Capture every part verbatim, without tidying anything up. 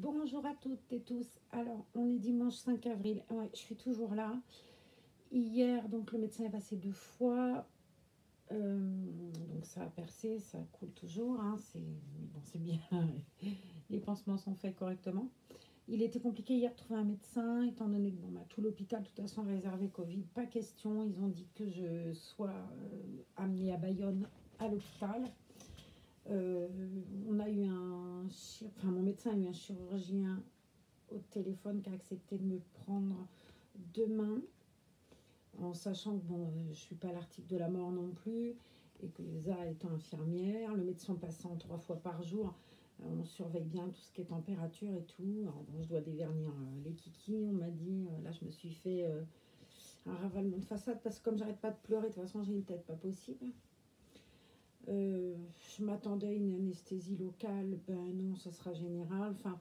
Bonjour à toutes et tous. Alors, on est dimanche cinq avril. Ouais, je suis toujours là. Hier, donc le médecin est passé deux fois. Euh, donc ça a percé, ça coule toujours. Hein. C'est bon, c'est bien. Les pansements sont faits correctement. Il était compliqué hier de trouver un médecin, étant donné que bon, bah, tout l'hôpital, de toute façon, réservé Covid, pas question. Ils ont dit que je sois euh, amenée à Bayonne à l'hôpital. Euh, on a eu un, enfin mon médecin a eu un chirurgien au téléphone qui a accepté de me prendre demain, en sachant que bon, je suis pas à l'article de la mort non plus, et que Lisa étant infirmière, le médecin passant trois fois par jour, on surveille bien tout ce qui est température et tout. Alors, bon, je dois dévernir euh, les kikis, on m'a dit. Euh, là, je me suis fait euh, un ravalement de façade parce que comme j'arrête pas de pleurer, de toute façon, j'ai une tête pas possible. Euh, je m'attendais à une anesthésie locale, ben non, ça sera général. Enfin,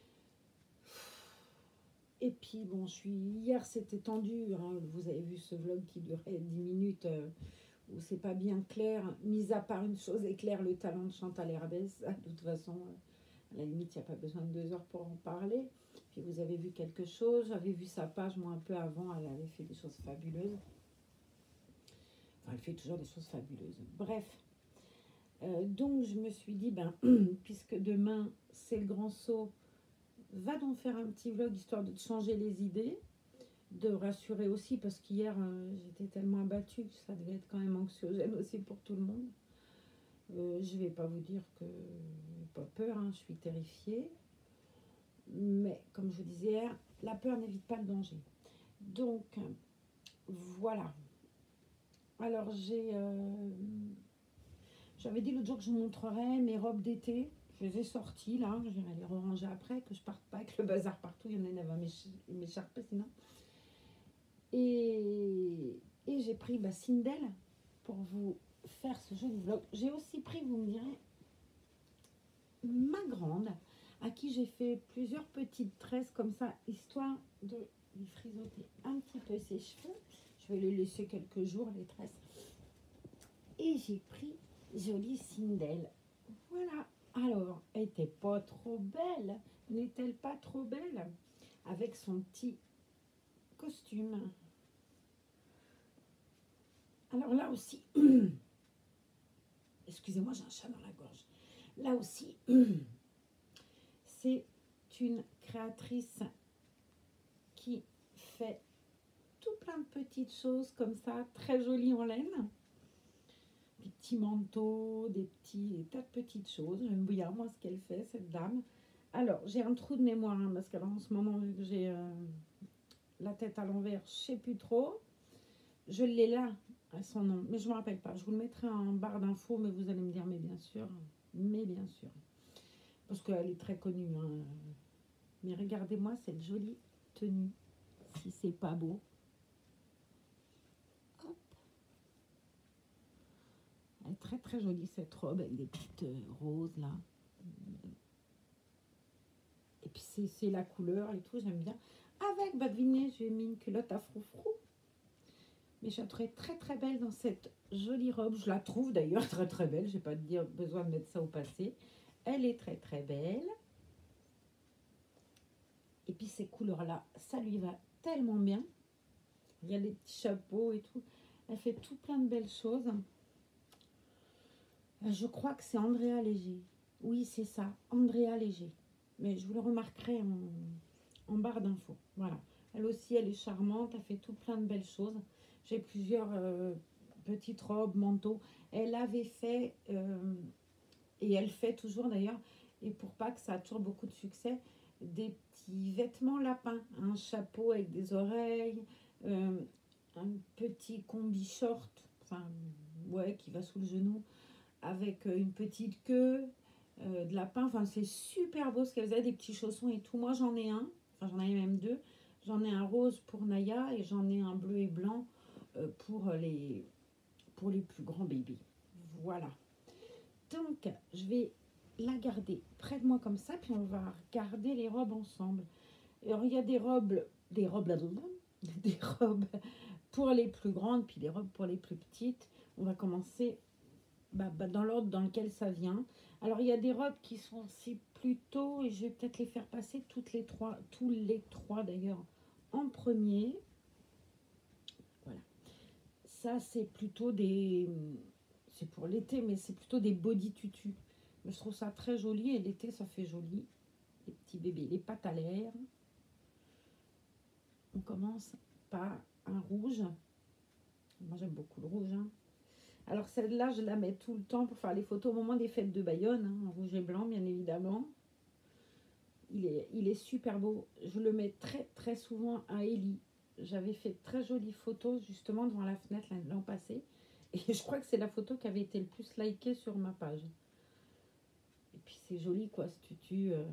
et puis bon, je suis hier c'était tendu. Hein, vous avez vu ce vlog qui durait dix minutes euh, où c'est pas bien clair. Mis à part une chose est claire, le talent de Chantal Herbès. De toute façon, euh, à la limite, il n'y a pas besoin de deux heures pour en parler. Puis vous avez vu quelque chose. J'avais vu sa page moi un peu avant. Elle avait fait des choses fabuleuses. Enfin, elle fait toujours des choses fabuleuses. Bref. Euh, donc je me suis dit, ben, puisque demain c'est le grand saut, va donc faire un petit vlog histoire de te changer les idées, de rassurer aussi, parce qu'hier euh, j'étais tellement abattue que ça devait être quand même anxiogène aussi pour tout le monde. Euh, je vais pas vous dire que j'ai pas peur, hein, je suis terrifiée, mais comme je vous disais hier, la peur n'évite pas le danger. Donc voilà. Alors j'ai... Euh, J'avais dit l'autre jour que je vous montrerais mes robes d'été. Je les ai sorties là, je vais les ranger après, que je parte pas avec le bazar partout. Il y en a une, elle va m'écharper sinon. Et, et j'ai pris bah, Sindel pour vous faire ce joli vlog. J'ai aussi pris, vous me direz, ma grande, à qui j'ai fait plusieurs petites tresses comme ça, histoire de lui frisoter un petit peu ses cheveux. Je vais les laisser quelques jours, les tresses. Et j'ai pris jolie Sindel. Voilà. Alors, elle était pas trop belle. N'est-elle pas trop belle? Avec son petit costume. Alors là aussi, excusez-moi, j'ai un chat dans la gorge. Là aussi, c'est une créatrice qui fait tout plein de petites choses comme ça, très jolies en laine. Des petits manteaux, des petits, des tas de petites choses. J'aime bien, moi, ce qu'elle fait, cette dame. Alors, j'ai un trou de mémoire, hein, parce qu'en ce moment, vu que j'ai euh, la tête à l'envers, je ne sais plus trop. Je l'ai là, à son nom, mais je ne me rappelle pas. Je vous le mettrai en barre d'infos, mais vous allez me dire, mais bien sûr, mais bien sûr. Parce qu'elle est très connue. Hein. Mais regardez-moi cette jolie tenue, si c'est pas beau. Hop. Elle est très très jolie cette robe avec des petites euh, roses là. Et puis c'est la couleur et tout, j'aime bien. Avec, bah devinez, j'ai mis une culotte à froufrou. Mais je la trouvais très très belle dans cette jolie robe. Je la trouve d'ailleurs très très belle. Je n'ai pas de dire, besoin de mettre ça au passé. Elle est très très belle. Et puis ces couleurs-là, ça lui va tellement bien. Il y a des petits chapeaux et tout. Elle fait tout plein de belles choses. Je crois que c'est Andrea Léger. Oui, c'est ça, Andrea Léger. Mais je vous le remarquerai en, en barre d'infos. Voilà. Elle aussi, elle est charmante. Elle fait tout plein de belles choses. J'ai plusieurs euh, petites robes, manteaux. Elle avait fait, euh, et elle fait toujours d'ailleurs, et pour pas que ça a toujours beaucoup de succès, des petits vêtements lapins. Un chapeau avec des oreilles, euh, un petit combi short, enfin, ouais, qui va sous le genou, avec une petite queue euh, de lapin. Enfin, c'est super beau ce qu'elle faisait, des petits chaussons et tout. Moi, j'en ai un, enfin, j'en ai même deux. J'en ai un rose pour Naya et j'en ai un bleu et blanc euh, pour, les, pour les plus grands bébés. Voilà. Donc, je vais la garder près de moi comme ça, puis on va regarder les robes ensemble. Alors, il y a des robes, des robes, des robes pour les plus grandes, puis des robes pour les plus petites. On va commencer bah, bah, dans l'ordre dans lequel ça vient. Alors, il y a des robes qui sont aussi plutôt, et je vais peut-être les faire passer toutes les trois, tous les trois d'ailleurs, en premier. Voilà. Ça, c'est plutôt des... C'est pour l'été, mais c'est plutôt des body tutus. Mais je trouve ça très joli, et l'été, ça fait joli. Les petits bébés, les pattes à l'air. On commence par un rouge. Moi, j'aime beaucoup le rouge, hein. Alors celle-là, je la mets tout le temps pour faire les photos au moment des fêtes de Bayonne, hein, en rouge et blanc, bien évidemment. Il est, il est super beau. Je le mets très très souvent à Ellie. J'avais fait de très jolies photos justement devant la fenêtre l'an passé. Et je crois que c'est la photo qui avait été le plus likée sur ma page. Et puis c'est joli quoi, ce tutu. Euh...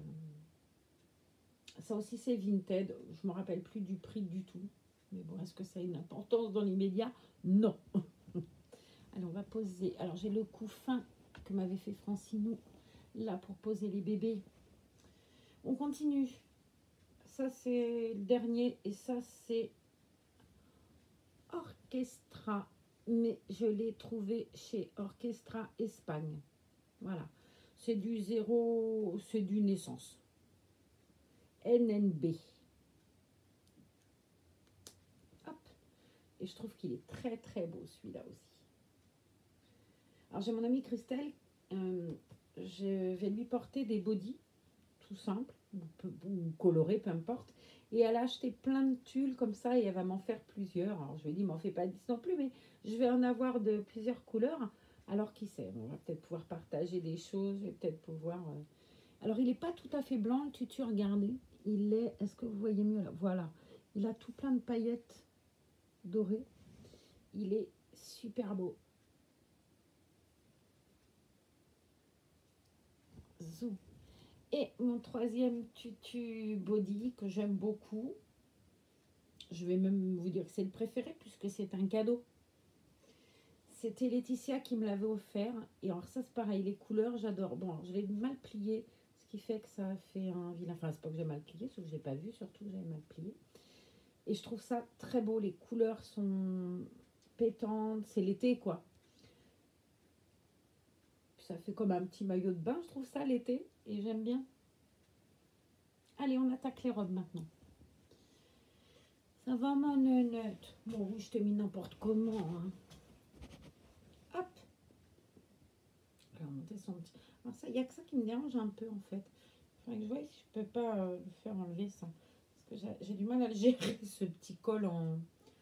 Ça aussi c'est Vinted. Je me rappelle plus du prix du tout. Mais bon, est-ce que ça a une importance dans l'immédiat? Non. Allez, on va poser. Alors, j'ai le coup fin que m'avait fait Francinou, là, pour poser les bébés. On continue. Ça, c'est le dernier. Et ça, c'est Orchestra. Mais je l'ai trouvé chez Orchestra Espagne. Voilà. C'est du zéro, c'est du naissance. N N B. Hop. Et je trouve qu'il est très, très beau, celui-là aussi. Alors, j'ai mon amie Christelle, euh, je vais lui porter des bodys, tout simple, ou, ou colorés, peu importe. Et elle a acheté plein de tulles comme ça et elle va m'en faire plusieurs. Alors, je lui ai dit, m'en fais pas dix non plus, mais je vais en avoir de plusieurs couleurs. Alors, qui sait, on va peut-être pouvoir partager des choses, je vais peut-être pouvoir... Euh... Alors, il n'est pas tout à fait blanc, le tutu, regardez. Il est, est-ce que vous voyez mieux là? Voilà, il a tout plein de paillettes dorées. Il est super beau. Zoom. Et mon troisième tutu body que j'aime beaucoup, je vais même vous dire que c'est le préféré puisque c'est un cadeau. C'était Laetitia qui me l'avait offert. Et alors ça c'est pareil, les couleurs j'adore. Bon, alors, je l'ai mal plié, ce qui fait que ça a fait un vilain. Enfin, c'est pas que j'ai mal plié, c'est que j'ai pas vu, surtout que j'avais mal plié. Et je trouve ça très beau, les couleurs sont pétantes, c'est l'été quoi. Ça fait comme un petit maillot de bain, je trouve ça l'été, et j'aime bien. Allez, on attaque les robes maintenant. Ça va, ma nénette? Bon, oui, je t'ai mis n'importe comment. Hein. Hop. Alors, monter son petit... Alors, ça, il n'y a que ça qui me dérange un peu, en fait. Il faudrait que je vois si je peux pas euh, le faire enlever, ça. Parce que j'ai du mal à le gérer, ce petit col en,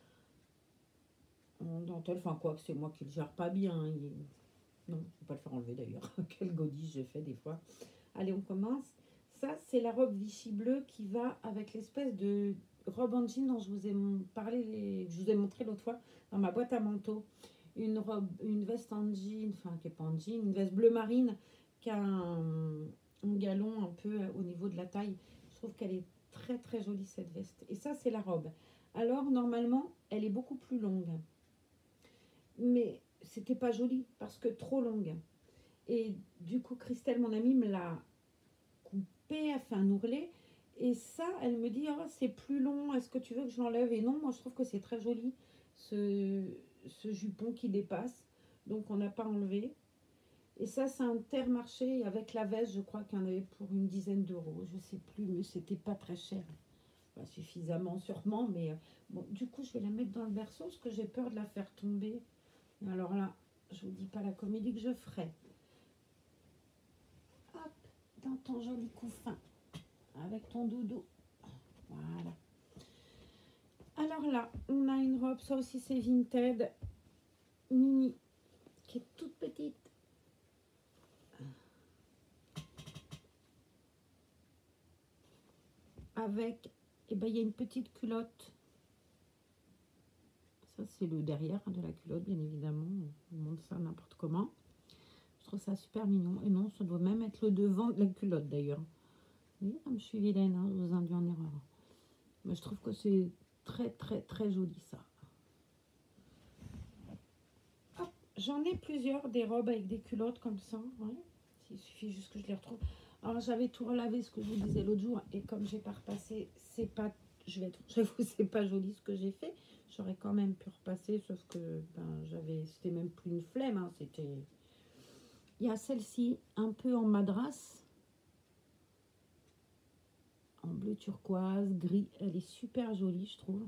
en dentelle. Enfin, quoi que c'est moi qui le gère pas bien. Hein. Il... Non, je ne vais pas le faire enlever, d'ailleurs. Quel godis j'ai fait, des fois. Allez, on commence. Ça, c'est la robe Vichy bleue qui va avec l'espèce de robe en jean dont je vous ai parlé, je vous ai montré l'autre fois dans ma boîte à manteaux. Une robe, une veste en jean, enfin qui n'est pas en jean, une veste bleu marine qui a un, un galon un peu au niveau de la taille. Je trouve qu'elle est très très jolie cette veste. Et ça, c'est la robe. Alors, normalement, elle est beaucoup plus longue. Mais c'était pas joli parce que trop longue. Et du coup, Christelle, mon amie, me l'a coupé, a fait un ourlet. Et ça, elle me dit, oh, c'est plus long, est-ce que tu veux que je l'enlève? Et non, moi, je trouve que c'est très joli, ce, ce jupon qui dépasse. Donc, on n'a pas enlevé. Et ça, c'est un Intermarché avec la veste, je crois qu'il y en avait pour une dizaine d'euros. Je sais plus, mais c'était pas très cher. Pas suffisamment, sûrement. Mais bon, du coup, je vais la mettre dans le berceau parce que j'ai peur de la faire tomber. Alors là, je vous dis pas la comédie que je ferai. Hop, dans ton joli couffin. Avec ton doudou. Voilà. Alors là, on a une robe, ça aussi c'est Vinted, mini, qui est toute petite. Avec, et eh ben il y a une petite culotte. Ça c'est le derrière de la culotte, bien évidemment. On monte ça n'importe comment. Je trouve ça super mignon. Et non, ça doit même être le devant de la culotte d'ailleurs. Vous voyez comme je suis vilaine, hein, je vous induis en erreur. Mais je trouve que c'est très très très joli ça. J'en ai plusieurs, des robes avec des culottes comme ça. Ouais. Il suffit juste que je les retrouve. Alors j'avais tout relavé, ce que je vous disais l'autre jour. Et comme j'ai pas repassé, c'est pas... Je vais être... J'avoue, c'est pas joli ce que j'ai fait. J'aurais quand même pu repasser, sauf que ben, j'avais... C'était même plus une flemme. Hein, c'était... Il y a celle-ci, un peu en madras. En bleu turquoise, gris. Elle est super jolie, je trouve.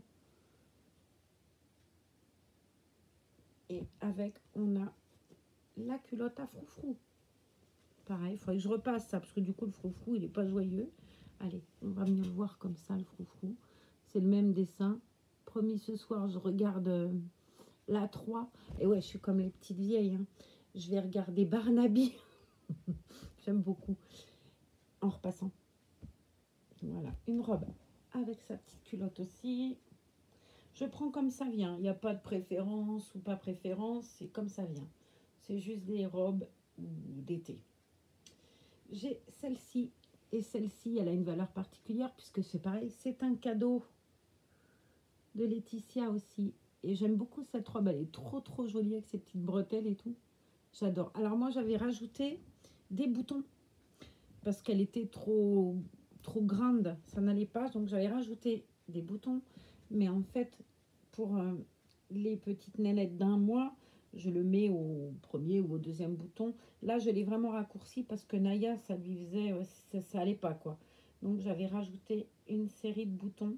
Et avec, on a la culotte à froufrou. Pareil, il faudrait que je repasse ça, parce que du coup, le froufrou, il n'est pas joyeux. Allez, on va mieux le voir comme ça, le froufrou. C'est le même dessin. Promis, ce soir, je regarde euh, la trois. Et ouais, je suis comme les petites vieilles. Hein. Je vais regarder Barnaby. J'aime beaucoup. En repassant. Voilà, une robe avec sa petite culotte aussi. Je prends comme ça vient. Il n'y a pas de préférence ou pas préférence. C'est comme ça vient. C'est juste des robes d'été. J'ai celle-ci. Et celle-ci, elle a une valeur particulière puisque c'est pareil. C'est un cadeau de Laetitia aussi. Et j'aime beaucoup cette robe. Elle est trop, trop jolie avec ses petites bretelles et tout. J'adore. Alors moi, j'avais rajouté des boutons parce qu'elle était trop, trop grande. Ça n'allait pas. Donc, j'avais rajouté des boutons. Mais en fait, pour euh, les petites nénettes d'un mois, je le mets au premier ou au deuxième bouton. Là, je l'ai vraiment raccourci parce que Naya, ça lui faisait... Euh, ça, ça allait pas, quoi. Donc, j'avais rajouté une série de boutons.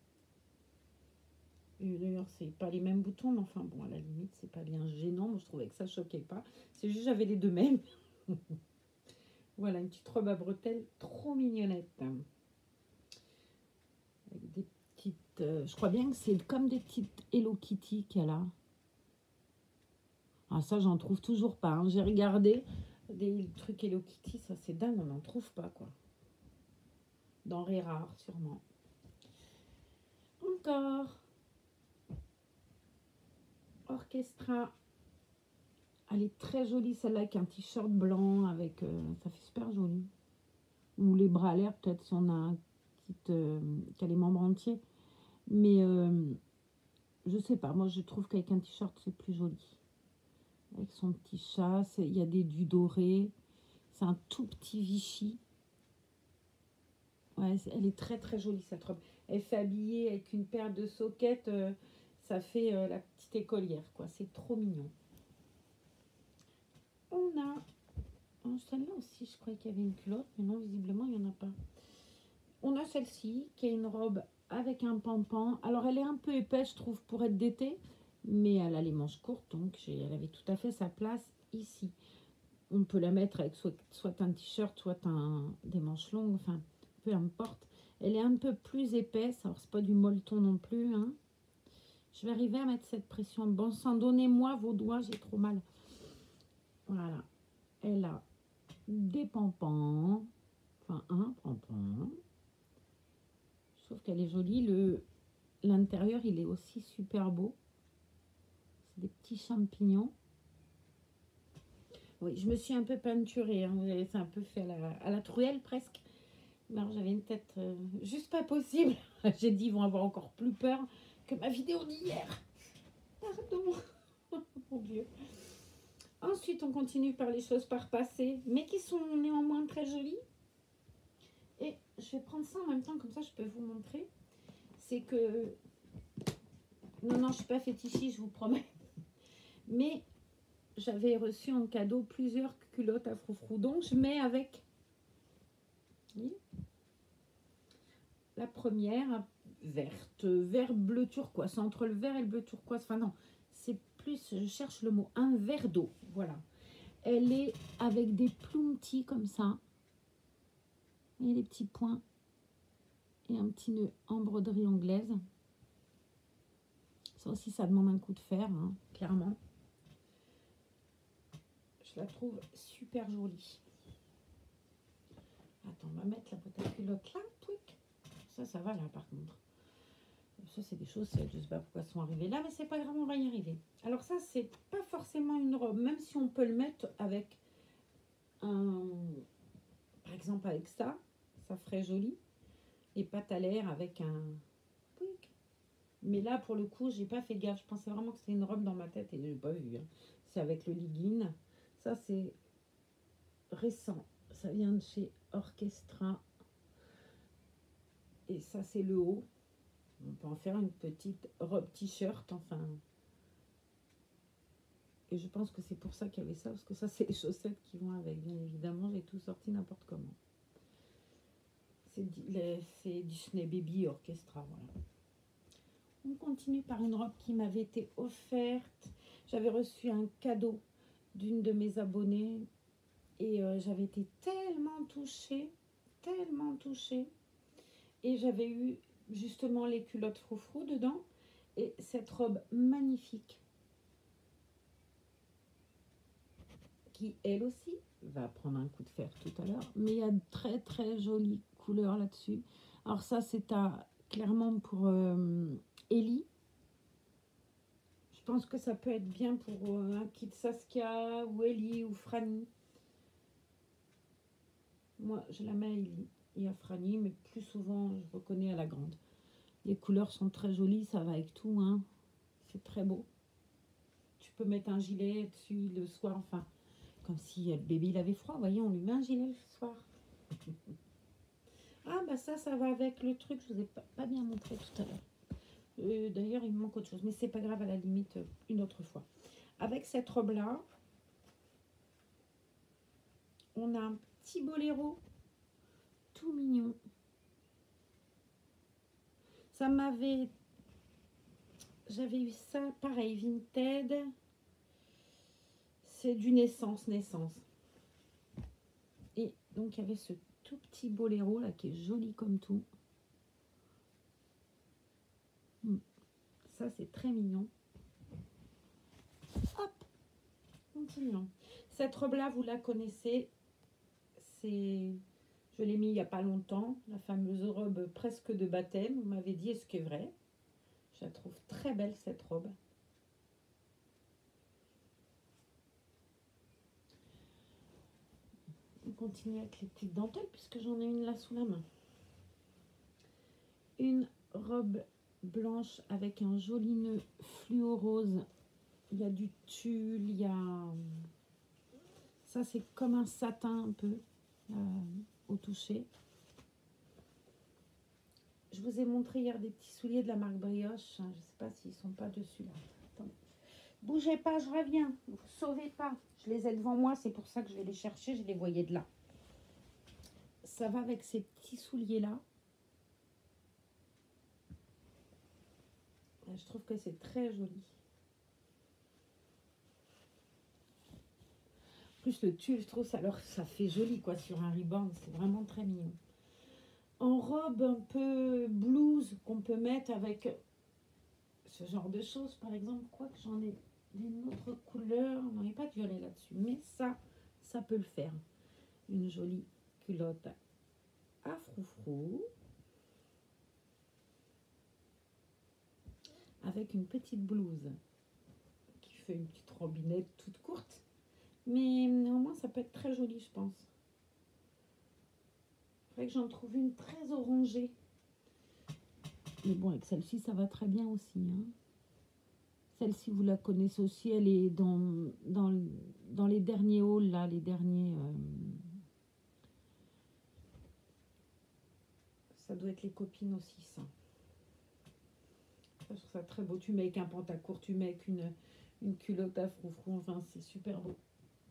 D'ailleurs, c'est pas les mêmes boutons, mais enfin, bon, à la limite, c'est pas bien gênant. Moi, je trouvais que ça choquait pas. C'est juste, j'avais les deux mêmes. Voilà, une petite robe à bretelles trop mignonnette. Avec des petites... Euh, je crois bien que c'est comme des petites Hello Kitty qu'elle a. Ah, ça, j'en trouve toujours pas. Hein. J'ai regardé des trucs Hello Kitty, ça, c'est dingue, on n'en trouve pas, quoi. Denrées rares, sûrement. Encore. Orchestra. Elle est très jolie, celle-là, avec un t-shirt blanc, avec... Euh, ça fait super joli. Ou les bras à l'air, peut-être, si on a un petit... Euh, qui a les membres entiers. Mais, euh, je sais pas, moi, je trouve qu'avec un t-shirt, c'est plus joli. Avec son petit chat, il y a des du doré. C'est un tout petit Vichy. Ouais, elle est très, très jolie, cette robe. Elle fait habiller avec une paire de soquettes. Euh, ça fait euh, la petite écolière, quoi. C'est trop mignon. On a... Oh, celle-là aussi, je croyais qu'il y avait une culotte, mais non, visiblement, il n'y en a pas. On a celle-ci, qui est une robe avec un pampan. Alors, elle est un peu épaisse, je trouve, pour être d'été, mais elle a les manches courtes, donc elle avait tout à fait sa place ici. On peut la mettre avec soit, soit un t-shirt, soit un, des manches longues, enfin, peu importe. Elle est un peu plus épaisse, alors c'est pas du molleton non plus, hein. Je vais arriver à mettre cette pression. Bon sang, donnez-moi vos doigts, j'ai trop mal. Voilà. Elle a des pampans. Enfin, un pampan. Je trouve qu'elle est jolie. Le, l'intérieur, il est aussi super beau. C'est des petits champignons. Oui, je me suis un peu peinturée. Hein. C'est un peu fait à la, à la truelle, presque. Mais alors, j'avais une tête euh, juste pas possible. J'ai dit, ils vont avoir encore plus peur que ma vidéo d'hier. Pardon. Mon Dieu. Ensuite, on continue par les choses par passé, mais qui sont néanmoins très jolies. Et je vais prendre ça en même temps, comme ça je peux vous montrer. C'est que... Non, non, je ne suis pas fétichiste, je vous promets. Mais j'avais reçu en cadeau plusieurs culottes à froufrou. Donc, je mets avec... Oui. La première, verte, vert bleu turquoise. C'est entre le vert et le bleu turquoise. Enfin non, c'est plus, je cherche le mot, un verre d'eau. Voilà. Elle est avec des plumetis comme ça. Et les petits points. Et un petit nœud en broderie anglaise. Ça aussi, ça demande un coup de fer, hein, clairement. Je la trouve super jolie. Attends, on va mettre la boîte à culotte là. Truc. Ça, ça va là par contre. Ça, c'est des choses, je ne sais pas pourquoi elles sont arrivées là, mais c'est pas grave, on va y arriver. Alors ça, c'est pas forcément une robe, même si on peut le mettre avec un... Par exemple, avec ça, ça ferait joli. Les pattes à l'air avec un... Mais là, pour le coup, j'ai pas fait gaffe. Je pensais vraiment que c'était une robe dans ma tête et je n'ai pas vu. Hein. C'est avec le legging. Ça, c'est récent. Ça vient de chez Orchestra. Et ça, c'est le haut. On peut en faire une petite robe t-shirt, enfin. Et je pense que c'est pour ça qu'il y avait ça, parce que ça, c'est les chaussettes qui vont avec, bien évidemment. J'ai tout sorti n'importe comment. C'est Disney Baby Orchestra, voilà. On continue par une robe qui m'avait été offerte. J'avais reçu un cadeau d'une de mes abonnées. Et euh, j'avais été tellement touchée, tellement touchée. Et j'avais eu justement les culottes froufrou dedans. Et cette robe magnifique, qui elle aussi va prendre un coup de fer tout à l'heure. Mais il y a de très très jolies couleurs là-dessus. Alors ça, c'est à clairement pour euh, Ellie. Je pense que ça peut être bien pour euh, un kit Saskia ou Ellie ou Franny. Moi, je la mets à Ellie et à Franny, mais plus souvent, je reconnais à la grande. Les couleurs sont très jolies, ça va avec tout, hein. C'est très beau. Tu peux mettre un gilet dessus le soir, enfin, comme si le bébé il avait froid. Vous voyez, on lui met un gilet le soir. Ah, bah ça, ça va avec le truc, je vous ai pas, pas bien montré tout à l'heure. Euh, D'ailleurs, il me manque autre chose, mais c'est pas grave, à la limite, une autre fois. Avec cette robe-là, on a un petit boléro tout mignon. Ça m'avait... J'avais eu ça, pareil, Vinted. C'est du Naissance, Naissance. Et donc, il y avait ce tout petit boléro là qui est joli comme tout. Ça, c'est très mignon. Hop, continuons. Cette robe-là, vous la connaissez. C'est... Je l'ai mis il n'y a pas longtemps. La fameuse robe presque de baptême. Vous m'avez dit, est-ce que c'est vrai? Je la trouve très belle, cette robe. On continue avec les petites dentelles, puisque j'en ai une là sous la main. Une robe blanche avec un joli nœud fluo rose. Il y a du tulle, il y a... Ça, c'est comme un satin un peu euh, au toucher. Je vous ai montré hier des petits souliers de la marque Brioche. Je ne sais pas s'ils ne sont pas dessus là. Attendez. Bougez pas, je reviens. Vous ne sauvez pas. Je les ai devant moi, c'est pour ça que je vais les chercher. Je les voyais de là. Ça va avec ces petits souliers là. Je trouve que c'est très joli. Plus le tulle, je trouve ça, alors ça fait joli quoi sur un riband. C'est vraiment très mignon. En robe un peu blouse qu'on peut mettre avec ce genre de choses, par exemple, quoi que j'en ai d'une autre couleur, non, il n'y a pas de violet là-dessus, mais ça, ça peut le faire. Une jolie culotte à froufrou, avec une petite blouse qui fait une petite robinette toute courte, mais néanmoins, ça peut être très joli, je pense. Il faudrait que j'en trouve une très orangée. Mais bon, avec celle-ci, ça va très bien aussi, hein. Celle-ci, vous la connaissez aussi, elle est dans, dans, dans les derniers hauls, là, les derniers... Euh, ça doit être les copines aussi, ça. Je trouve ça très beau. Tu mets avec un pantacourt, tu mets avec une, une culotte à froufrou, enfin, c'est super beau.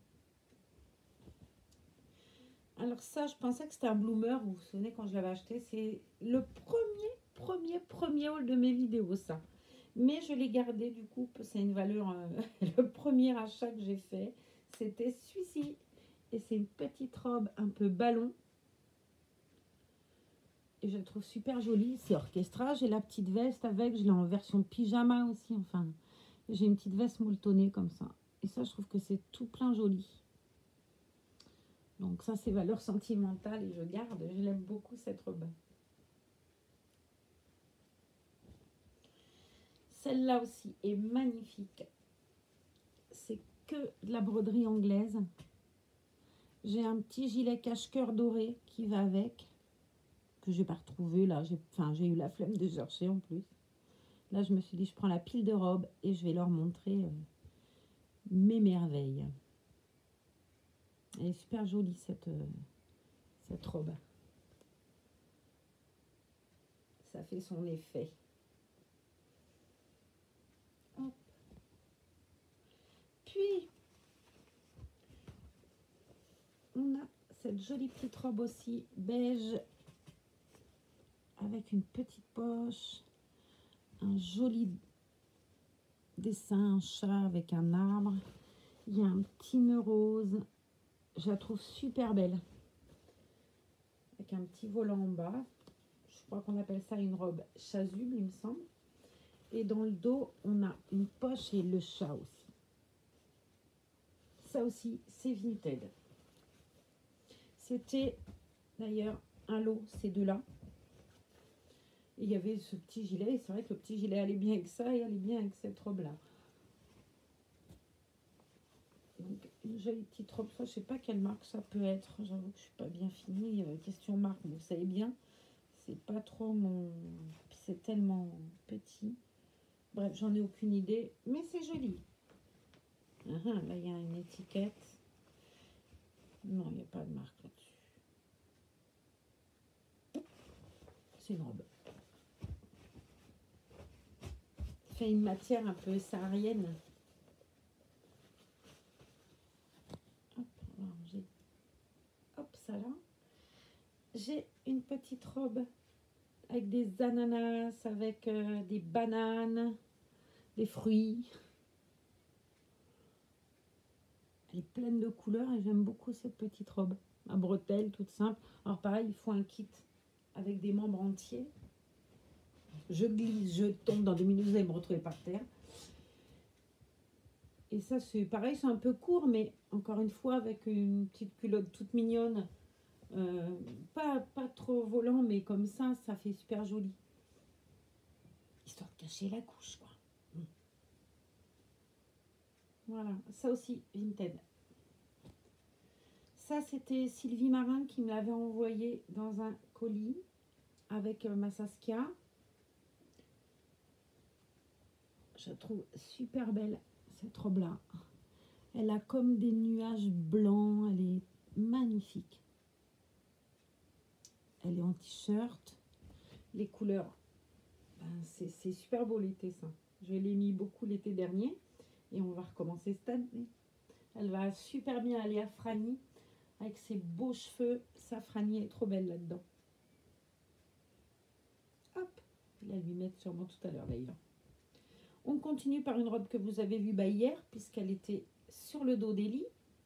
Alors ça, je pensais que c'était un bloomer, vous vous souvenez quand je l'avais acheté, c'est le premier, premier, premier haul de mes vidéos, ça. Mais je l'ai gardé du coup, c'est une valeur, euh, le premier achat que j'ai fait, c'était celui-ci. Et c'est une petite robe un peu ballon. Et je la trouve super jolie, c'est orchestra. J'ai la petite veste avec, je l'ai en version pyjama aussi, enfin. J'ai une petite veste moultonnée comme ça. Et ça, je trouve que c'est tout plein joli. Donc ça, c'est valeur sentimentale et je garde, je l'aime beaucoup cette robe. Celle-là aussi est magnifique. C'est que de la broderie anglaise. J'ai un petit gilet cache-cœur doré qui va avec, que j'ai pas retrouvé là. Enfin, j'ai eu la flemme de chercher en plus. Là, je me suis dit, je prends la pile de robes et je vais leur montrer euh, mes merveilles. Elle est super jolie cette, euh, cette robe. Ça fait son effet. Puis, on a cette jolie petite robe aussi, beige, avec une petite poche, un joli dessin, un chat avec un arbre. Il y a un petit nœud rose. Je la trouve super belle. Avec un petit volant en bas. Je crois qu'on appelle ça une robe chasuble, il me semble. Et dans le dos, on a une poche et le chat aussi. Ça aussi, c'est Vinted. C'était d'ailleurs un lot, ces deux-là. Et il y avait ce petit gilet. Et c'est vrai que le petit gilet allait bien avec ça et allait bien avec cette robe-là. Donc, une jolie petite robe. Ça, je ne sais pas quelle marque ça peut être. J'avoue que je ne suis pas bien finie. Euh, question marque, vous savez bien. C'est pas trop mon... C'est tellement petit. Bref, j'en ai aucune idée. Mais c'est joli. Uh -huh, là, il y a une étiquette. Non, il n'y a pas de marque là-dessus. C'est une robe. Fait une matière un peu saharienne. Hop, on va ranger. Hop, ça là. J'ai une petite robe avec des ananas, avec euh, des bananes, des fruits. Elle est pleine de couleurs et j'aime beaucoup cette petite robe. À bretelles, toute simple. Alors pareil, il faut un kit avec des membres entiers. Je glisse, je tombe, dans deux minutes, vous allez me retrouver par terre. Et ça, c'est pareil, c'est un peu court, mais encore une fois, avec une petite culotte toute mignonne. Euh, pas, pas trop volant, mais comme ça, ça fait super joli. Histoire de cacher la couche, quoi. Voilà, ça aussi, Vinted. Ça, c'était Sylvie Marin qui me l'avait envoyé dans un colis avec euh, ma Saskia. Je la trouve super belle, cette robe-là. Elle a comme des nuages blancs, elle est magnifique. Elle est en t-shirt. Les couleurs, ben c'est super beau l'été, ça. Je l'ai mis beaucoup l'été dernier et on va recommencer cette année. Elle va super bien aller à Franny avec ses beaux cheveux. Sa Franny est trop belle là-dedans. Hop, je vais la lui mettre sûrement tout à l'heure d'ailleurs. On continue par une robe que vous avez vue bah, hier, puisqu'elle était sur le dos d'Elie.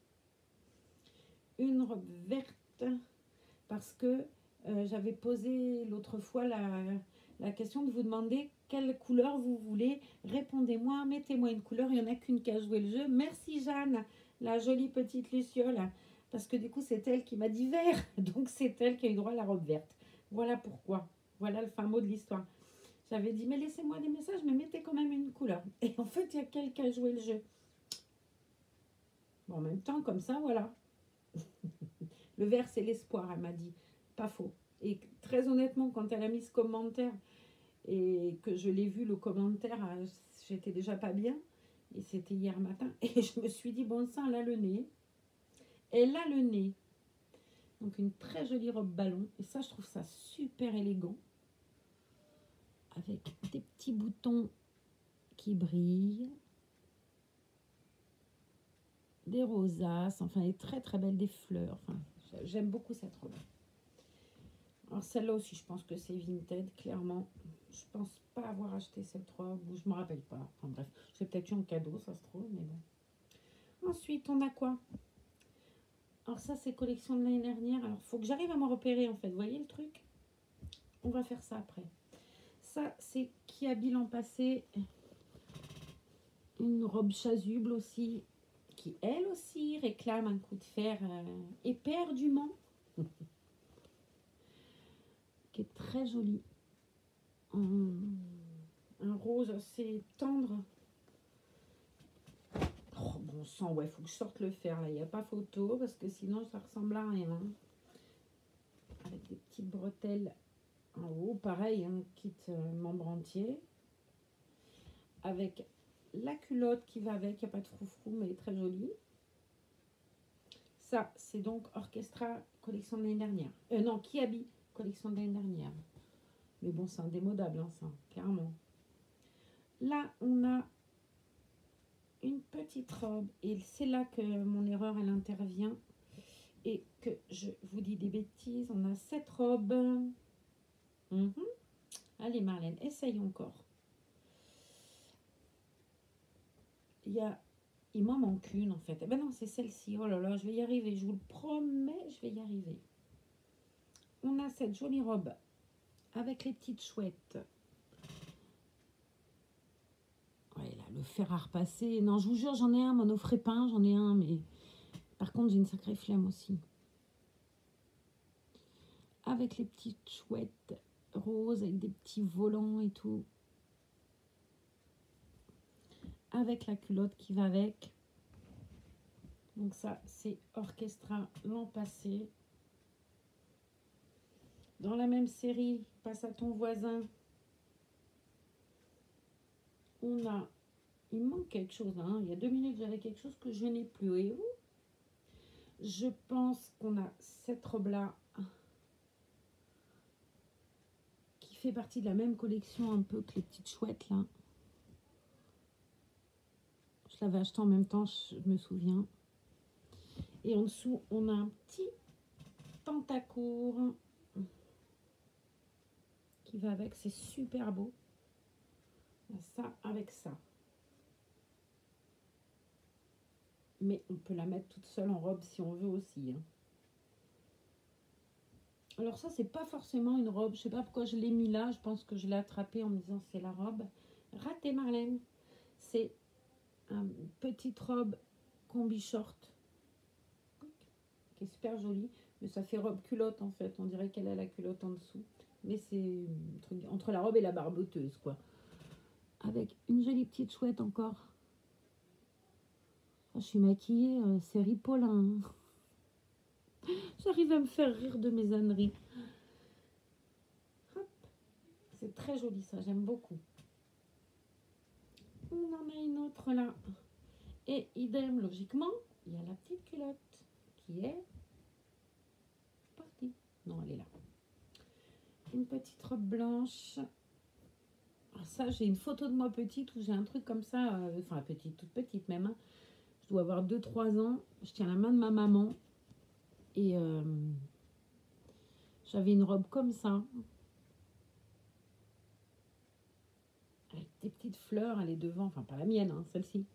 Une robe verte, parce que euh, j'avais posé l'autre fois la, la question de vous demander quelle couleur vous voulez. Répondez-moi, mettez-moi une couleur. Il n'y en a qu'une qui a joué le jeu. Merci Jeanne, la jolie petite Luciole, parce que du coup c'est elle qui m'a dit vert. Donc c'est elle qui a eu droit à la robe verte. Voilà pourquoi. Voilà le fin mot de l'histoire. J'avais dit, mais laissez-moi des messages, mais mettez quand même une couleur. Et en fait, il y a quelqu'un qui a joué le jeu. Bon, en même temps, comme ça, voilà. Le vert, c'est l'espoir, elle m'a dit. Pas faux. Et très honnêtement, quand elle a mis ce commentaire et que je l'ai vu, le commentaire, j'étais déjà pas bien. Et c'était hier matin. Et je me suis dit, bon sang, elle a le nez. Elle a le nez. Donc, une très jolie robe ballon. Et ça, je trouve ça super élégant. Avec des petits boutons qui brillent. Des rosaces. Enfin, elle est très très belle. Des fleurs. Enfin, j'aime beaucoup cette robe. Alors celle-là aussi, je pense que c'est Vinted, clairement. Je pense pas avoir acheté cette robe, ou je me rappelle pas. Enfin bref, c'est peut-être eu en cadeau, ça se trouve, mais bon. Ensuite, on a quoi? Alors ça, c'est collection de l'année dernière. Alors, il faut que j'arrive à m'en repérer, en fait. Vous voyez le truc? On va faire ça après. Ça, c'est Kiabi l'an passé. Une robe chasuble aussi, qui, elle aussi, réclame un coup de fer euh, éperdument. Qui est très jolie. Un, un rose assez tendre. Oh, bon sang, ouais, il faut que je sorte le fer, là. Il n'y a pas photo, parce que sinon, ça ressemble à rien. Avec des petites bretelles en haut. Pareil, un kit euh, membre entier. Avec la culotte qui va avec. Il n'y a pas de froufrou, mais elle est très jolie. Ça, c'est donc Orchestra, collection de l'année dernière. Euh, non, Kiabi, collection de l'année dernière. Mais bon, c'est indémodable, hein, ça, clairement. Là, on a une petite robe. Et c'est là que mon erreur, elle intervient. Et que je vous dis des bêtises. On a cette robe. Mm-hmm. Allez, Marlène, essaye encore. Il y a... Il m'en manque une, en fait. Eh ben non, c'est celle-ci. Oh là là, je vais y arriver. Je vous le promets, je vais y arriver. On a cette jolie robe avec les petites chouettes. Ouais, là, le fer à repasser. Non, je vous jure, j'en ai un, mon offre peint, j'en ai un, mais par contre, j'ai une sacrée flemme aussi. Avec les petites chouettes roses, avec des petits volants et tout. Avec la culotte qui va avec. Donc ça, c'est Orchestra l'an passé. Dans la même série, Passe à ton voisin. On a... Il manque quelque chose. Hein. Il y a deux minutes, j'avais quelque chose que je n'ai plus. Et je pense qu'on a cette robe-là qui fait partie de la même collection un peu que les petites chouettes là. Je l'avais acheté en même temps, je me souviens. Et en dessous, on a un petit pantacourt qui va avec. C'est super beau. Ça avec ça. Mais on peut la mettre toute seule en robe si on veut aussi. Hein. Alors ça, c'est pas forcément une robe. Je sais pas pourquoi je l'ai mis là. Je pense que je l'ai attrapée en me disant c'est la robe. Raté, Marlène. C'est une petite robe combi short qui est super jolie. Mais ça fait robe culotte en fait. On dirait qu'elle a la culotte en dessous. Mais c'est entre la robe et la barboteuse quoi. Avec une jolie petite chouette encore. Je suis maquillée, euh, c'est ripolin. J'arrive à me faire rire de mes âneries. C'est très joli ça, j'aime beaucoup. On en a une autre là. Et idem, logiquement, il y a la petite culotte qui est partie. Non, elle est là. Une petite robe blanche. Alors ça, j'ai une photo de moi petite où j'ai un truc comme ça. Euh, enfin, petite, toute petite même. Hein. Je dois avoir deux trois ans. Je tiens la main de ma maman. Et euh, j'avais une robe comme ça. Avec des petites fleurs. Elle est devant. Enfin, pas la mienne, hein, celle-ci.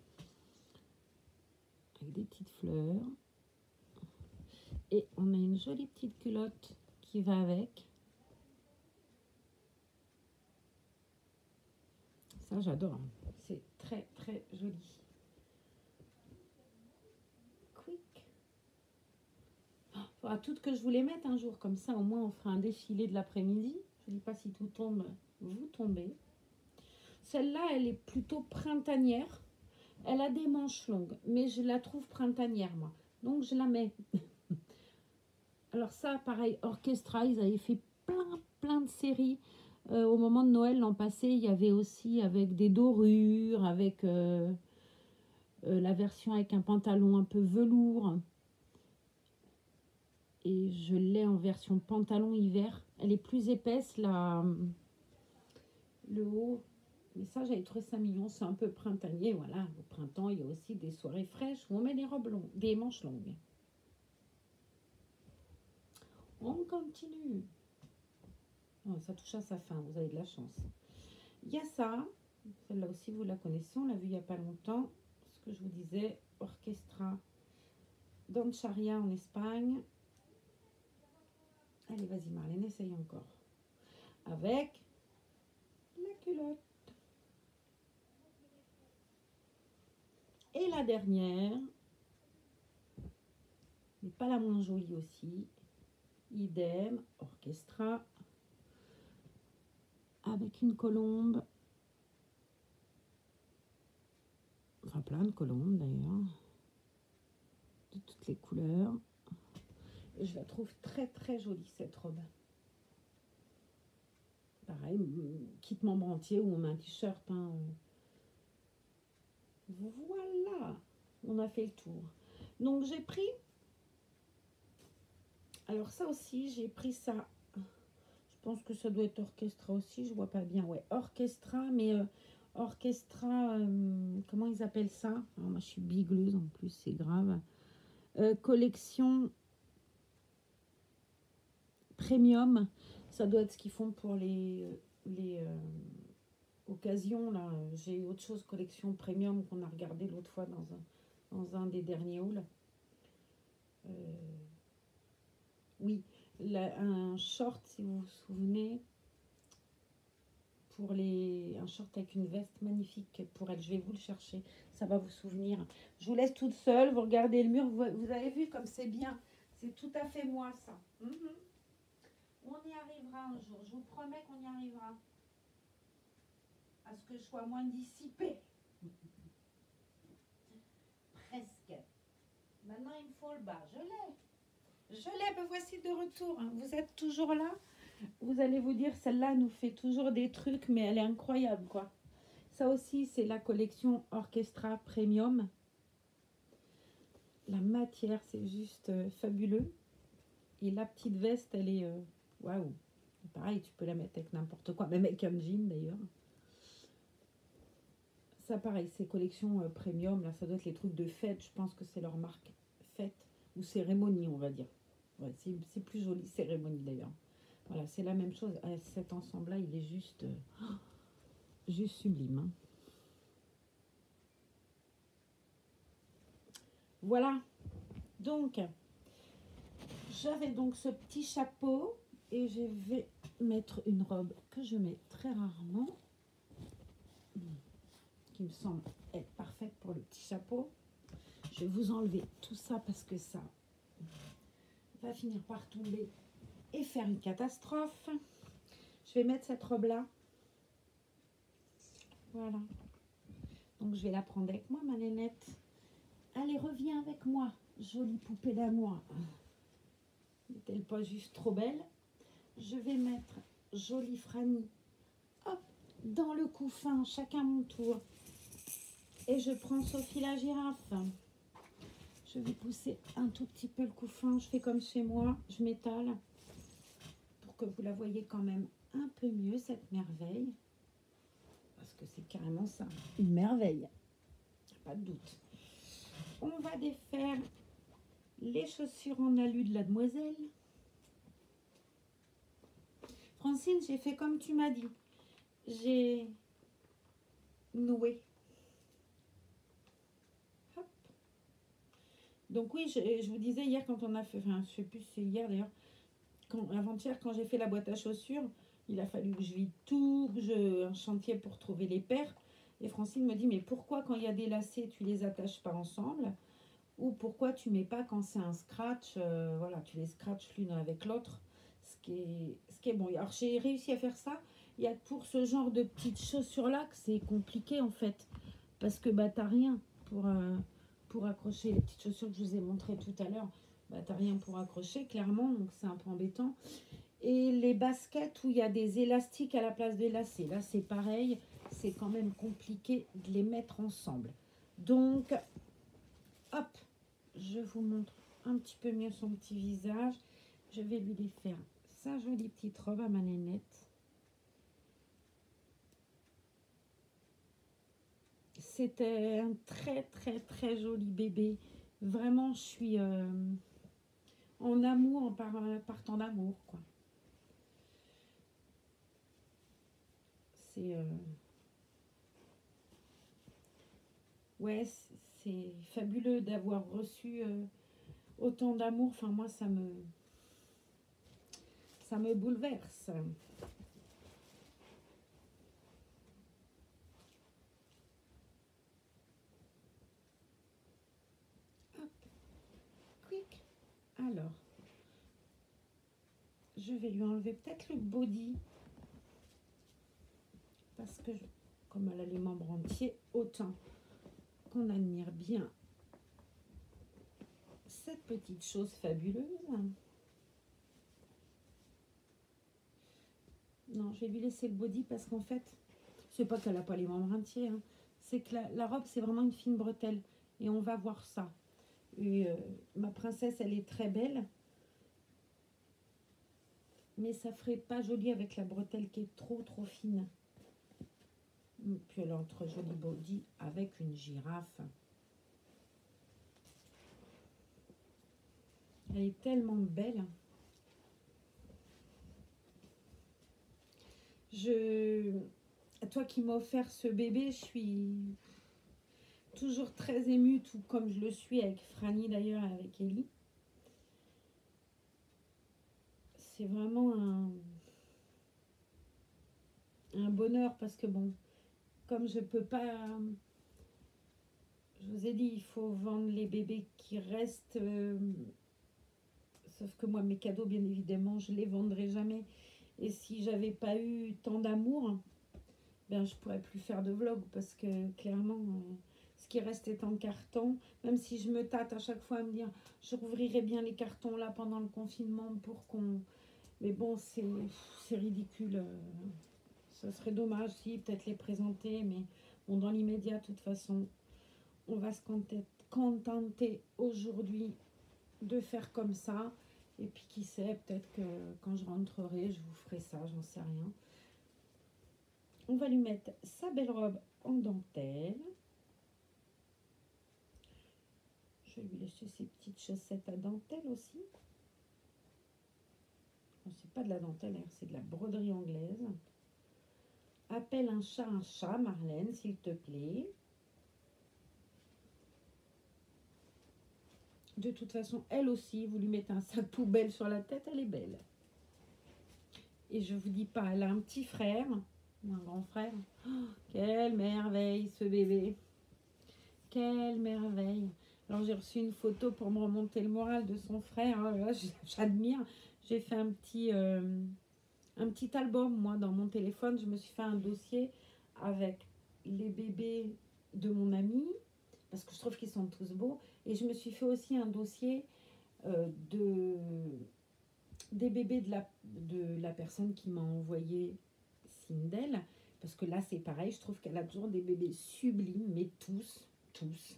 Avec des petites fleurs. Et on a une jolie petite culotte qui va avec. Ça, j'adore. C'est très, très joli. Quick. Il faudra toutes que je vous les mette un jour. Comme ça, au moins, on fera un défilé de l'après-midi. Je ne dis pas si tout tombe, vous tombez. Celle-là, elle est plutôt printanière. Elle a des manches longues. Mais je la trouve printanière, moi. Donc, je la mets. Alors ça, pareil, Orchestra, ils avaient fait plein, plein de séries. Euh, au moment de Noël, l'an passé, il y avait aussi avec des dorures, avec euh, euh, la version avec un pantalon un peu velours. Et je l'ai en version pantalon hiver. Elle est plus épaisse, la, le haut. Mais ça, j'avais trouvé ça mignon. C'est un peu printanier. Voilà, au printemps, il y a aussi des soirées fraîches où on met des robes longues, des manches longues. On continue. Oh, ça touche à sa fin, vous avez de la chance. Il y a ça. Celle-là aussi, vous la connaissez. On l'a vue il n'y a pas longtemps. Ce que je vous disais, Orchestra d'Ancharia en Espagne. Allez, vas-y Marlène, essaye encore. Avec la culotte. Et la dernière, mais pas la moins jolie aussi. Idem, Orchestra. Avec une colombe. Enfin, plein de colombes d'ailleurs. De toutes les couleurs. Et je la trouve très très jolie cette robe. Pareil, kit membre entier où on met un t-shirt. Hein. Voilà, on a fait le tour. Donc j'ai pris. Alors ça aussi, j'ai pris ça. Je pense que ça doit être Orchestra aussi, je vois pas bien. Ouais, Orchestra, mais euh, Orchestra, euh, comment ils appellent ça? Alors, moi, je suis bigleuse en plus, c'est grave. Euh, collection premium, ça doit être ce qu'ils font pour les, les euh, occasions. Là, j'ai autre chose, collection premium qu'on a regardé l'autre fois dans un, dans un des derniers hauls. Euh, oui, la, un short, si vous vous souvenez, pour les, un short avec une veste magnifique pour elle. Je vais vous le chercher, ça va vous souvenir. Je vous laisse toute seule, vous regardez le mur, vous, vous avez vu comme c'est bien. C'est tout à fait moi, ça. Mm-hmm. On y arrivera un jour, je vous promets qu'on y arrivera. À ce que je sois moins dissipée. Presque. Maintenant, il me faut le bas. Je l'ai. Je l'ai, me voici de retour. Vous êtes toujours là? Vous allez vous dire, celle-là nous fait toujours des trucs, mais elle est incroyable, quoi. Ça aussi, c'est la collection Orchestra Premium. La matière, c'est juste euh, fabuleux. Et la petite veste, elle est... Euh, waouh. Pareil, tu peux la mettre avec n'importe quoi, même avec un jean, d'ailleurs. Ça, pareil, c'est collection euh, Premium. Là, ça doit être les trucs de fête. Je pense que c'est leur marque fête ou cérémonie, on va dire. Ouais, c'est plus joli, cérémonie, d'ailleurs. Voilà, c'est la même chose. Cet ensemble-là, il est juste... Euh, juste sublime. Hein. Voilà. Donc, j'avais donc ce petit chapeau et je vais mettre une robe que je mets très rarement, qui me semble être parfaite pour le petit chapeau. Je vais vous enlever tout ça parce que ça va finir par tomber et faire une catastrophe. Je vais mettre cette robe-là. Voilà. Donc, je vais la prendre avec moi, ma nénette. Allez, reviens avec moi, jolie poupée d'amour. N'est-elle pas juste trop belle? Je vais mettre jolie Franny, hop, dans le couffin, chacun mon tour. Et je prends Sophie la girafe. Je vais pousser un tout petit peu le couffin. Je fais comme chez moi, je m'étale pour que vous la voyez quand même un peu mieux, cette merveille. Parce que c'est carrément ça, une merveille. Pas de doute. On va défaire les chaussures en alu de la demoiselle. Francine, j'ai fait comme tu m'as dit. J'ai noué. Hop. Donc oui, je, je vous disais hier quand on a fait, enfin je sais plus si c'est hier d'ailleurs, avant-hier quand j'ai fait la boîte à chaussures, il a fallu que je vide tout, que je un chantier pour trouver les paires. Et Francine me dit, mais pourquoi quand il y a des lacets, tu les attaches pas ensemble? Ou pourquoi tu mets pas quand c'est un scratch, euh, voilà, tu les scratches l'une avec l'autre, ce qui est, ce qui est bon. Alors j'ai réussi à faire ça. Il y a pour ce genre de petites chaussures-là que c'est compliqué en fait, parce que bah t'as rien pour, euh, pour accrocher les petites chaussures que je vous ai montrées tout à l'heure. Bah t'as rien pour accrocher clairement, donc c'est un peu embêtant. Et les baskets où il y a des élastiques à la place des lacets, là c'est pareil, c'est quand même compliqué de les mettre ensemble. Donc, hop, je vous montre un petit peu mieux son petit visage. Je vais lui faire sa jolie petite robe à ma nénette. C'était un très très très joli bébé. Vraiment, je suis euh, en amour, en par, partant d'amour, quoi. C'est... Euh... Ouais, c'est fabuleux d'avoir reçu euh, autant d'amour. Enfin, moi, ça me... Ça me bouleverse. Hop. Quick. Alors, je vais lui enlever peut-être le body. Parce que, je, comme elle a les membres entiers, autant qu'on admire bien cette petite chose fabuleuse. Non, je vais lui laisser le body parce qu'en fait, c'est pas qu'elle n'a pas les membres entiers, hein, c'est que la, la robe, c'est vraiment une fine bretelle. Et on va voir ça. Et, euh, ma princesse, elle est très belle. Mais ça ferait pas joli avec la bretelle qui est trop, trop fine. Puis elle a entre joli body avec une girafe. Elle est tellement belle. Je, toi qui m'as offert ce bébé, je suis toujours très émue, tout comme je le suis avec Franny d'ailleurs, avec Ellie. C'est vraiment un, un bonheur parce que bon, comme je peux pas, je vous ai dit, il faut vendre les bébés qui restent. Euh, sauf que moi, mes cadeaux, bien évidemment, je les vendrai jamais. Et si j'avais pas eu tant d'amour, ben je pourrais plus faire de vlog parce que clairement, euh, ce qui reste est en carton. Même si je me tâte à chaque fois à me dire, je rouvrirai bien les cartons là pendant le confinement pour qu'on. Mais bon, c'est c'est ridicule. euh, Ça serait dommage si peut-être les présenter, mais bon, dans l'immédiat, de toute façon, on va se contenter, contenter aujourd'hui de faire comme ça. Et puis qui sait, peut-être que quand je rentrerai, je vous ferai ça, j'en sais rien. On va lui mettre sa belle robe en dentelle. Je vais lui laisser ses petites chaussettes à dentelle aussi. Bon, c'est pas de la dentelle, hein, c'est de la broderie anglaise. Appelle un chat un chat, Marlène, s'il te plaît. De toute façon, elle aussi, vous lui mettez un sac poubelle sur la tête, elle est belle. Et je vous dis pas, elle a un petit frère, ou un grand frère. Oh, quelle merveille ce bébé. Quelle merveille. Alors j'ai reçu une photo pour me remonter le moral de son frère. Oh, j'admire. J'ai fait un petit, euh, un petit album, moi, dans mon téléphone. Je me suis fait un dossier avec les bébés de mon ami, parce que je trouve qu'ils sont tous beaux. Et je me suis fait aussi un dossier euh, de, des bébés de la, de la personne qui m'a envoyé Sindel. Parce que là, c'est pareil. Je trouve qu'elle a toujours des bébés sublimes, mais tous, tous.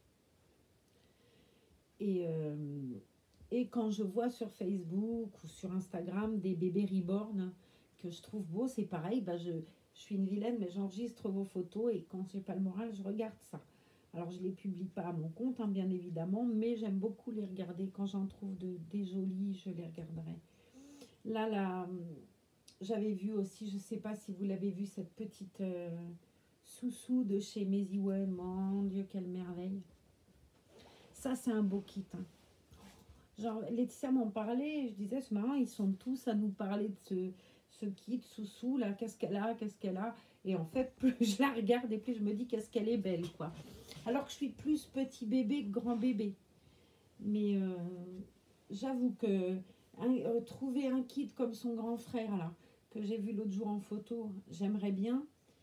Et, euh, et quand je vois sur Facebook ou sur Instagram des bébés reborn que je trouve beaux, c'est pareil. Bah je, je suis une vilaine, mais j'enregistre vos photos et quand j'ai pas le moral, je regarde ça. Alors, je ne les publie pas à mon compte, hein, bien évidemment, mais j'aime beaucoup les regarder. Quand j'en trouve de, des jolis, je les regarderai. Là, là j'avais vu aussi, je ne sais pas si vous l'avez vu, cette petite euh, Soussou de chez Maisywell. Mon Dieu, quelle merveille. Ça, c'est un beau kit. Hein. Genre, Laetitia m'en parlait, je disais, c'est marrant, ils sont tous à nous parler de ce, ce kit Soussou, là, qu'est-ce qu'elle a, qu'est-ce qu'elle a. Et en fait, plus je la regarde et plus je me dis qu'est-ce qu'elle est belle, quoi. Alors que je suis plus petit bébé que grand bébé. Mais euh, j'avoue que un, euh, trouver un kit comme son grand frère, là, que j'ai vu l'autre jour en photo, j'aimerais bien.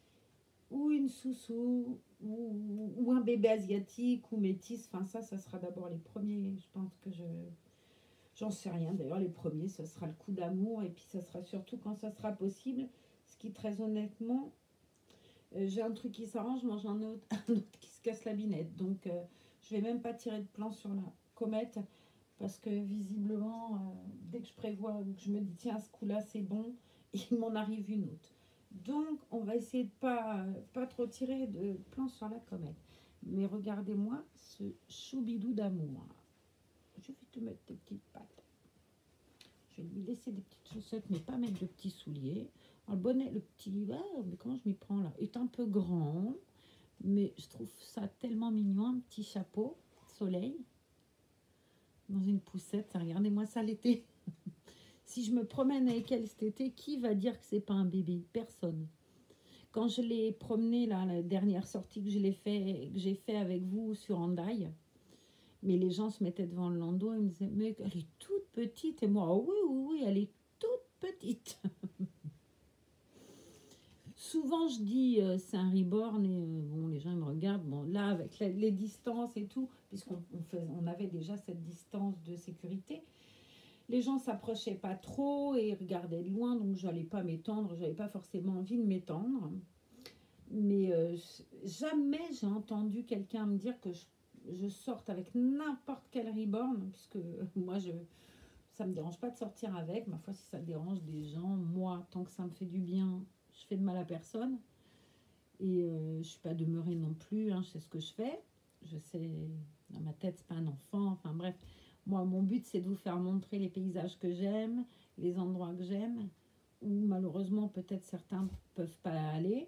Ou une Soussou, ou, ou un bébé asiatique, ou métis. Enfin, ça, ça sera d'abord les premiers. Je pense que je... J'en sais rien. D'ailleurs, les premiers, ce sera le coup d'amour. Et puis, ça sera surtout quand ça sera possible. Ce qui, très honnêtement, euh, j'ai un truc qui s'arrange, moi j'en ai un autre, un autre qui se casse la binette. Donc, euh, je vais même pas tirer de plan sur la comète. Parce que, visiblement, euh, dès que je prévois, que je me dis, tiens, ce coup-là, c'est bon, il m'en arrive une autre. Donc, on va essayer de pas, euh, pas trop tirer de plan sur la comète. Mais regardez-moi ce choubidou d'amour. Je vais te mettre tes petites pattes. Je vais lui laisser des petites chaussettes, mais pas mettre de petits souliers. Alors, le bonnet, le petit, ah, mais comment je m'y prends là, est un peu grand, mais je trouve ça tellement mignon. Un petit chapeau, soleil, dans une poussette. Regardez-moi ça l'été. Si je me promène avec elle cet été, qui va dire que c'est pas un bébé? Personne. Quand je l'ai promenée, là, la dernière sortie que je l'ai fait, que j'ai fait avec vous sur Hendaye, mais les gens se mettaient devant le landau et me disaient, mais elle est toute petite. Et moi, oh oui, oui, oui, elle est toute petite. Souvent, je dis, euh, c'est un reborn, et euh, bon, les gens ils me regardent. Bon, là, avec la, les distances et tout, puisqu'on on on avait déjà cette distance de sécurité, les gens s'approchaient pas trop et regardaient de loin, donc je n'allais pas m'étendre, je n'avais pas forcément envie de m'étendre. Mais euh, jamais j'ai entendu quelqu'un me dire que je, je sorte avec n'importe quel reborn, puisque moi, je, ça ne me dérange pas de sortir avec. Ma foi, si ça dérange des gens, moi, tant que ça me fait du bien, je fais de mal à personne. Et euh, je ne suis pas demeurée non plus, hein, je sais ce que je fais. Je sais, dans ma tête, c'est pas un enfant. Enfin bref, moi, mon but, c'est de vous faire montrer les paysages que j'aime, les endroits que j'aime, où malheureusement, peut-être certains ne peuvent pas aller.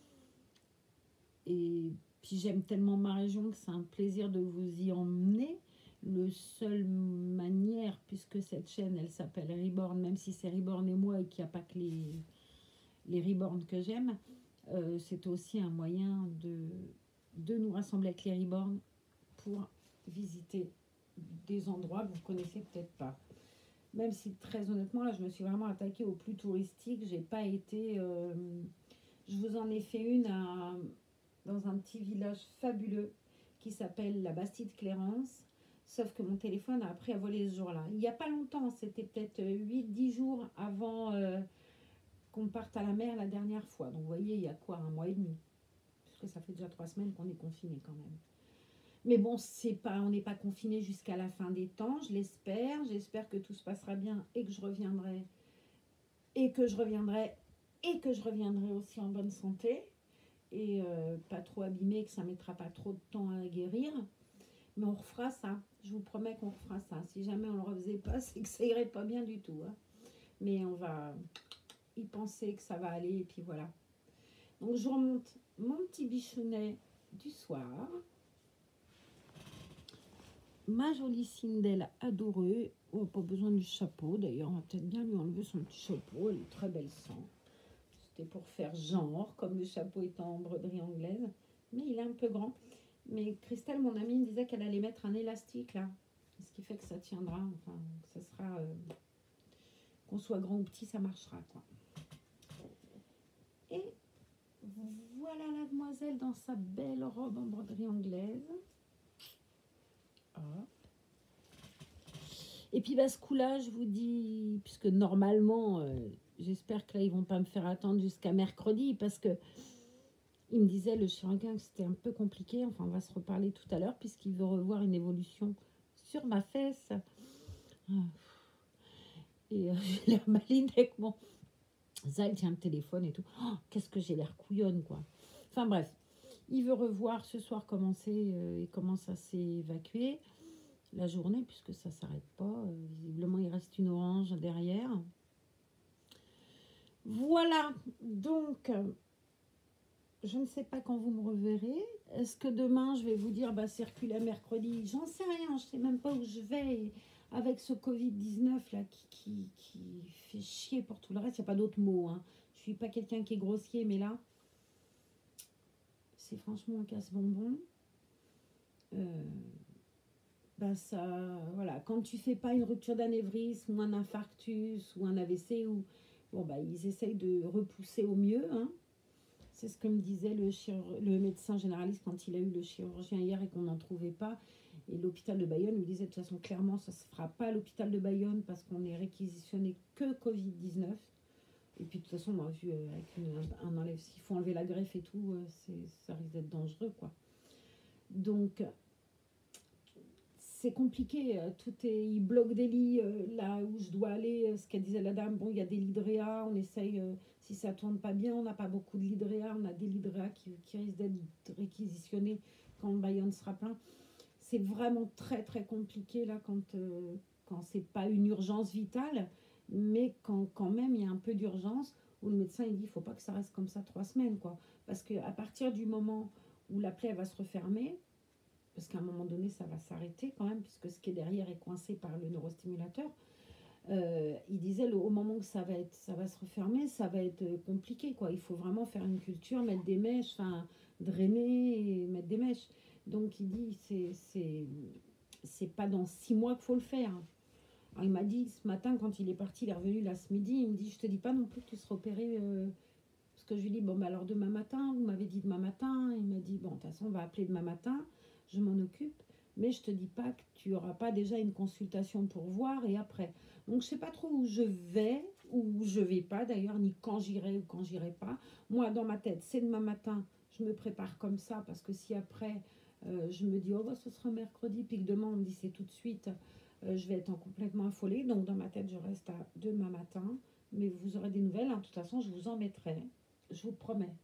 Et puis j'aime tellement ma région que c'est un plaisir de vous y emmener. Le seule manière, puisque cette chaîne, elle s'appelle Reborn, même si c'est Reborn et moi et qu'il n'y a pas que les, les Reborn que j'aime, euh, c'est aussi un moyen de, de nous rassembler avec les Reborn pour visiter des endroits que vous connaissez peut-être pas. Même si très honnêtement, là, je me suis vraiment attaquée au plus touristique. J'ai pas été... Euh, je vous en ai fait une à, dans un petit village fabuleux qui s'appelle la Bastide-Clérance. Sauf que mon téléphone a appris à voler ce jour-là. Il n'y a pas longtemps, c'était peut-être huit dix jours avant euh, qu'on parte à la mer la dernière fois. Donc vous voyez, il y a quoi, un mois et demi. Parce que ça fait déjà trois semaines qu'on est confiné quand même. Mais bon, c'est pas, on n'est pas confiné jusqu'à la fin des temps, je l'espère. J'espère que tout se passera bien et que je reviendrai. Et que je reviendrai. Et que je reviendrai aussi en bonne santé. Et euh, pas trop abîmé, que ça ne mettra pas trop de temps à guérir. Mais on refera ça. Je vous promets qu'on refera ça. Si jamais on ne le refaisait pas, c'est que ça irait pas bien du tout. Hein. Mais on va y penser que ça va aller. Et puis voilà. Donc je remonte mon petit bichonnet du soir. Ma jolie Cindelle adorée. Oh, pas besoin du chapeau. D'ailleurs, on va peut-être bien lui enlever son petit chapeau. Elle est très belle sans. C'était pour faire genre, comme le chapeau est en broderie anglaise. Mais il est un peu grand. Mais Christelle, mon amie, me disait qu'elle allait mettre un élastique là. Ce qui fait que ça tiendra. Enfin, ça sera... Euh, qu'on soit grand ou petit, ça marchera, quoi. Et voilà la demoiselle dans sa belle robe en broderie anglaise. Ah. Et puis, bah, ce coup-là, je vous dis... Puisque normalement, euh, j'espère que là, ils vont pas me faire attendre jusqu'à mercredi. Parce que il me disait, le chirurgien, que c'était un peu compliqué. Enfin, on va se reparler tout à l'heure, puisqu'il veut revoir une évolution sur ma fesse. Et euh, j'ai l'air maline avec mon... Ça, il tient le téléphone et tout. Oh, qu'est-ce que j'ai l'air couillonne, quoi. Enfin, bref. Il veut revoir ce soir comment c'est euh, et comment ça s'est évacué la journée, puisque ça ne s'arrête pas. Euh, visiblement, il reste une orange derrière. Voilà. Donc... Euh, je ne sais pas quand vous me reverrez. Est-ce que demain, je vais vous dire, bah, circuler mercredi? J'en sais rien, je ne sais même pas où je vais. Avec ce covid dix-neuf là, qui, qui, qui fait chier pour tout le reste, il n'y a pas d'autre mot. Hein. Je ne suis pas quelqu'un qui est grossier, mais là, c'est franchement un casse-bonbon. Euh, bah ça, voilà. Quand tu ne fais pas une rupture d'anévrisme ou un infarctus ou un A V C, ou, bon, bah, ils essayent de repousser au mieux, hein. C'est ce que me disait le, le médecin généraliste quand il a eu le chirurgien hier et qu'on n'en trouvait pas. Et l'hôpital de Bayonne lui disait de toute façon clairement ça ne se fera pas à l'hôpital de Bayonne parce qu'on est réquisitionné que covid dix-neuf. Et puis de toute façon, moi, vu euh, avec une, un enlève, s'il faut enlever la greffe et tout, euh, ça risque d'être dangereux, quoi. Donc, c'est compliqué. Tout est, il bloque des lits euh, là où je dois aller. Ce qu'elle disait la dame, bon, il y a des lits de réa, on essaye... Euh, si ça ne tourne pas bien, on n'a pas beaucoup de lits de réa, on a des lits de réa qui, qui risquent d'être réquisitionnés quand Bayonne sera plein. C'est vraiment très très compliqué là quand, euh, quand c'est pas une urgence vitale, mais quand quand même il y a un peu d'urgence, où le médecin il dit il ne faut pas que ça reste comme ça trois semaines, quoi. Parce qu'à partir du moment où la plaie va se refermer, parce qu'à un moment donné ça va s'arrêter quand même, puisque ce qui est derrière est coincé par le neurostimulateur, Euh, il disait le, au moment où ça va, être, ça va se refermer, ça va être compliqué, quoi. Il faut vraiment faire une culture, mettre des mèches, enfin drainer et mettre des mèches. Donc il dit c'est c'est c'est pas dans six mois qu'il faut le faire. Alors, il m'a dit ce matin quand il est parti, il est revenu là ce midi, il me dit je te dis pas non plus que tu seras opéré euh, parce que je lui dis bon bah alors demain matin, vous m'avez dit demain matin, il m'a dit bon de toute façon on va appeler demain matin, je m'en occupe. Mais je te dis pas que tu n'auras pas déjà une consultation pour voir et après. Donc je sais pas trop où je vais, ou où je vais pas d'ailleurs, ni quand j'irai ou quand j'irai pas. Moi, dans ma tête, c'est demain matin, je me prépare comme ça, parce que si après, euh, je me dis, oh, bah, ce sera mercredi, puis que demain, on me dit c'est tout de suite, euh, je vais être en complètement affolée. Donc dans ma tête, je reste à demain matin. Mais vous aurez des nouvelles, hein. De toute façon, je vous en mettrai, je vous promets.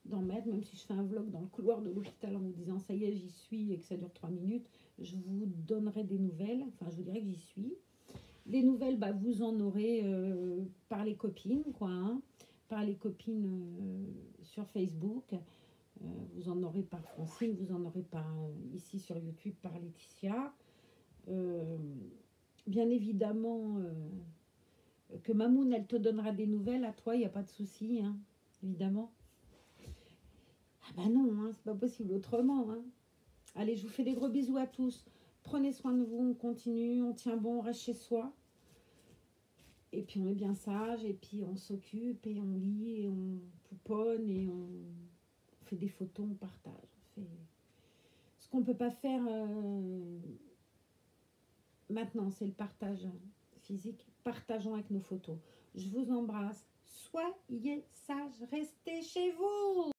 d'en mettre, même si je fais un vlog dans le couloir de l'hôpital en vous disant ça y est, j'y suis et que ça dure trois minutes, je vous donnerai des nouvelles, enfin je vous dirai que j'y suis. Des nouvelles, bah, vous en aurez euh, par les copines, quoi, hein, par les copines euh, sur Facebook, euh, vous en aurez par Francine, vous en aurez par euh, ici sur YouTube par Laetitia. Euh, bien évidemment euh, que Mamoun, elle te donnera des nouvelles, à toi, il n'y a pas de souci, hein, évidemment. Ah bah non, hein, c'est pas possible autrement. Hein. Allez, je vous fais des gros bisous à tous. Prenez soin de vous, on continue, on tient bon, on reste chez soi. Et puis on est bien sage, et puis on s'occupe, et on lit, et on pouponne, et on fait des photos, on partage. On fait... Ce qu'on ne peut pas faire euh... maintenant, c'est le partage physique. Partageons avec nos photos. Je vous embrasse. Soyez sages, restez chez vous.